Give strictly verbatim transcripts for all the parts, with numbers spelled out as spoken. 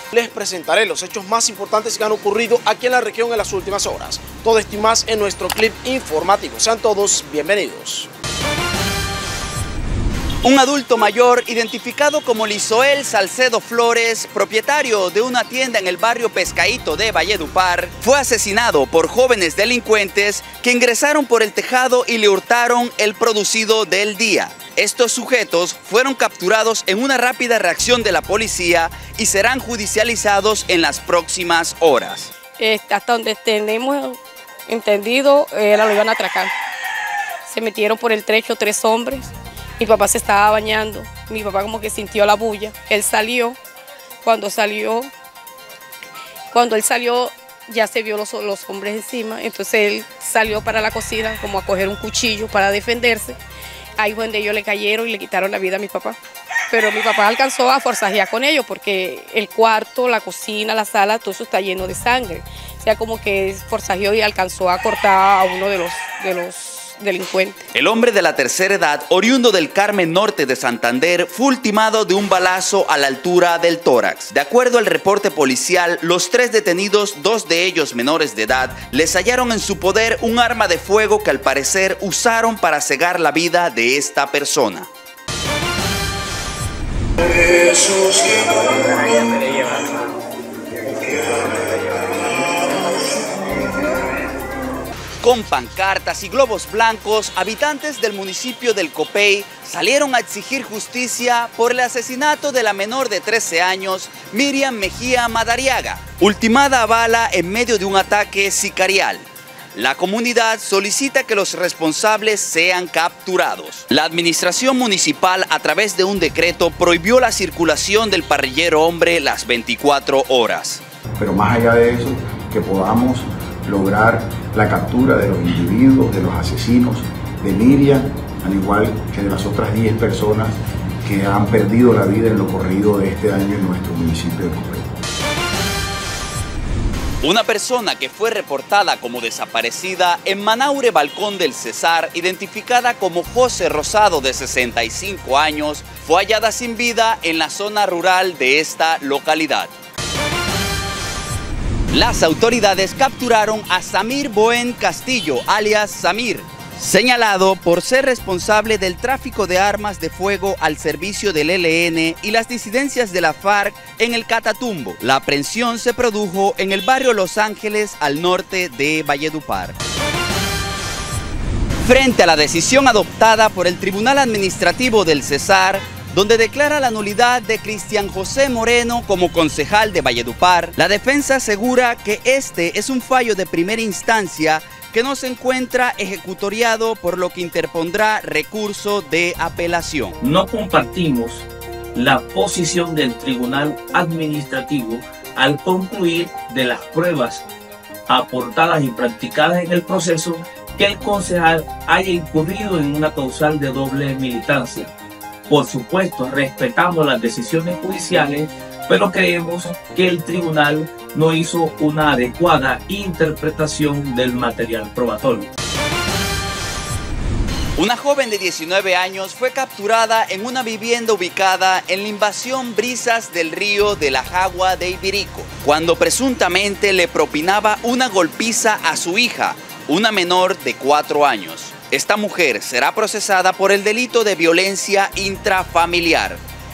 Les presentaré los hechos más importantes que han ocurrido aquí en la región en las últimas horas. Todo esto y más en nuestro clip informativo. Sean todos bienvenidos. Un adulto mayor, identificado como Lizoel Salcedo Flores, propietario de una tienda en el barrio Pescadito de Valledupar, fue asesinado por jóvenes delincuentes que ingresaron por el tejado y le hurtaron el producido del día. Estos sujetos fueron capturados en una rápida reacción de la policía y serán judicializados en las próximas horas. Este, hasta donde tenemos entendido, era lo iban a atracar. Se metieron por el trecho tres hombres. Mi papá se estaba bañando, mi papá como que sintió la bulla, él salió, cuando salió, cuando él salió ya se vio los, los hombres encima, entonces él salió para la cocina como a coger un cuchillo para defenderse, ahí fue donde ellos le cayeron y le quitaron la vida a mi papá. Pero mi papá alcanzó a forzajear con ellos porque el cuarto, la cocina, la sala, todo eso está lleno de sangre, o sea como que forzajeó y alcanzó a cortar a uno de los, de los delincuente. El hombre de la tercera edad, oriundo del Carmen Norte de Santander, fue ultimado de un balazo a la altura del tórax. De acuerdo al reporte policial, los tres detenidos, dos de ellos menores de edad, les hallaron en su poder un arma de fuego que al parecer usaron para cegar la vida de esta persona. Con pancartas y globos blancos, habitantes del municipio del Copey salieron a exigir justicia por el asesinato de la menor de trece años, Miriam Mejía Madariaga, ultimada a bala en medio de un ataque sicarial. La comunidad solicita que los responsables sean capturados. La administración municipal, a través de un decreto, prohibió la circulación del parrillero hombre las veinticuatro horas. Pero más allá de eso, que podamos lograr la captura de los individuos, de los asesinos, de Miriam, al igual que de las otras diez personas que han perdido la vida en lo corrido de este año en nuestro municipio de Copey. Una persona que fue reportada como desaparecida en Manaure Balcón del Cesar, identificada como José Rosado de sesenta y cinco años, fue hallada sin vida en la zona rural de esta localidad. Las autoridades capturaron a Samir Boen Castillo, alias Samir, señalado por ser responsable del tráfico de armas de fuego al servicio del L N y las disidencias de la FARC en el Catatumbo. La aprehensión se produjo en el barrio Los Ángeles, al norte de Valledupar. Frente a la decisión adoptada por el Tribunal Administrativo del Cesar, donde declara la nulidad de Cristian José Moreno como concejal de Valledupar, la defensa asegura que este es un fallo de primera instancia que no se encuentra ejecutoriado, por lo que interpondrá recurso de apelación. No compartimos la posición del Tribunal Administrativo al concluir de las pruebas aportadas y practicadas en el proceso que el concejal haya incurrido en una causal de doble militancia. Por supuesto, respetamos las decisiones judiciales, pero creemos que el tribunal no hizo una adecuada interpretación del material probatorio. Una joven de diecinueve años fue capturada en una vivienda ubicada en la invasión Brisas del Río de la Jagua de Ibirico, cuando presuntamente le propinaba una golpiza a su hija, una menor de cuatro años. Esta mujer será procesada por el delito de violencia intrafamiliar.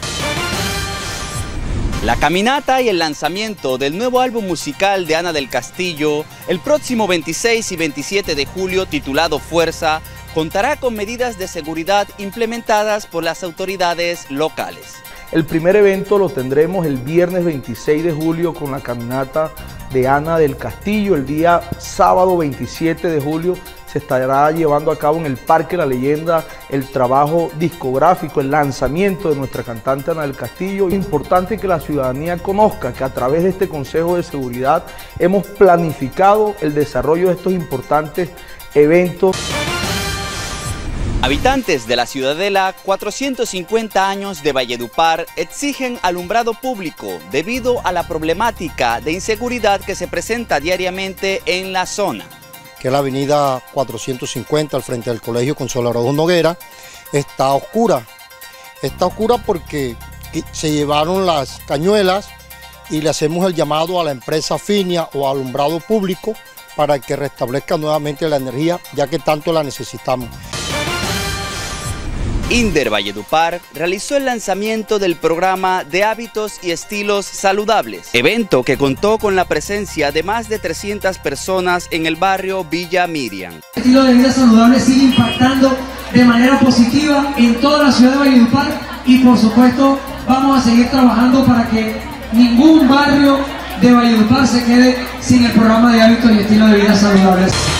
La caminata y el lanzamiento del nuevo álbum musical de Ana del Castillo, el próximo veintiséis y veintisiete de julio, titulado Fuerza, contará con medidas de seguridad implementadas por las autoridades locales. El primer evento lo tendremos el viernes veintiséis de julio con la caminata de Ana del Castillo. El día sábado veintisiete de julio se estará llevando a cabo en el Parque La Leyenda el trabajo discográfico, el lanzamiento de nuestra cantante Ana del Castillo. Es importante que la ciudadanía conozca que a través de este Consejo de Seguridad hemos planificado el desarrollo de estos importantes eventos. Habitantes de la ciudadela cuatrocientos cincuenta años de Valledupar exigen alumbrado público debido a la problemática de inseguridad que se presenta diariamente en la zona. Que la avenida cuatrocientos cincuenta al frente del Colegio Consuelo Araújo Noguera está oscura. Está oscura porque se llevaron las cañuelas y le hacemos el llamado a la empresa Finia o Alumbrado Público para que restablezca nuevamente la energía, ya que tanto la necesitamos. Inder Valledupar realizó el lanzamiento del programa de hábitos y estilos saludables, evento que contó con la presencia de más de trescientas personas en el barrio Villa Miriam. El estilo de vida saludable sigue impactando de manera positiva en toda la ciudad de Valledupar y por supuesto vamos a seguir trabajando para que ningún barrio de Valledupar se quede sin el programa de hábitos y estilo de vida saludables.